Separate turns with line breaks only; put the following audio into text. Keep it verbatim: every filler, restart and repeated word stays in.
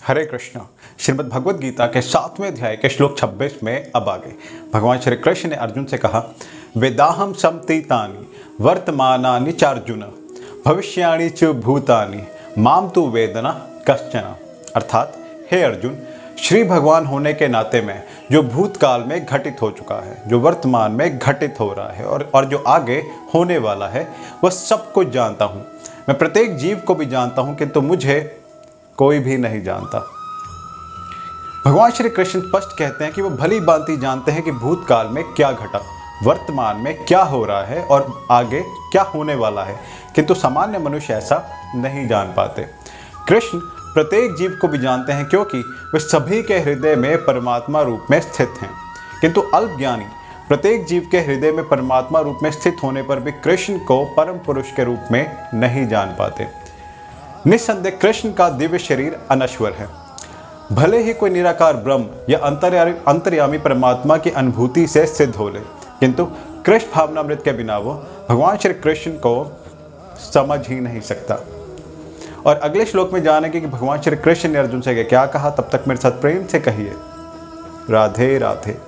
हरे कृष्ण। श्रीमद् भगवद गीता के सातवें अध्याय के श्लोक छब्बीस में अब आगे भगवान श्री कृष्ण ने अर्जुन से कहा, वेदाहम समतीतानि वर्तमानानि चार्जुन भविष्याणि च भूतानि माम तु वेदना कश्चन। अर्थात हे अर्जुन, श्री भगवान होने के नाते में जो भूतकाल में घटित हो चुका है, जो वर्तमान में घटित हो रहा है और और जो आगे होने वाला है, वह सब कुछ जानता हूँ। मैं प्रत्येक जीव को भी जानता हूँ, किंतु मुझे कोई भी नहीं जानता। भगवान श्री कृष्ण स्पष्ट कहते हैं कि वो भली भांति जानते हैं कि भूतकाल में क्या घटा, वर्तमान में क्या हो रहा है और आगे क्या होने वाला है, किंतु सामान्य मनुष्य ऐसा नहीं जान पाते। कृष्ण प्रत्येक जीव को भी जानते हैं, क्योंकि वे सभी के हृदय में परमात्मा रूप में स्थित हैं। किंतु अल्पज्ञानी प्रत्येक जीव के हृदय में परमात्मा रूप में स्थित होने पर भी कृष्ण को परम पुरुष के रूप में नहीं जान पाते। निस्संदेह कृष्ण का दिव्य शरीर अनश्वर है। भले ही कोई निराकार ब्रह्म या अंतर्यामी अंतर्यामी परमात्मा की अनुभूति से सिद्ध हो ले, किंतु कृष्ण भावनामृत के बिना वो भगवान श्री कृष्ण को समझ ही नहीं सकता। और अगले श्लोक में जानेंगे कि भगवान श्री कृष्ण ने अर्जुन से क्या कहा। तब तक मेरे साथ प्रेम से कहिए, राधे राधे।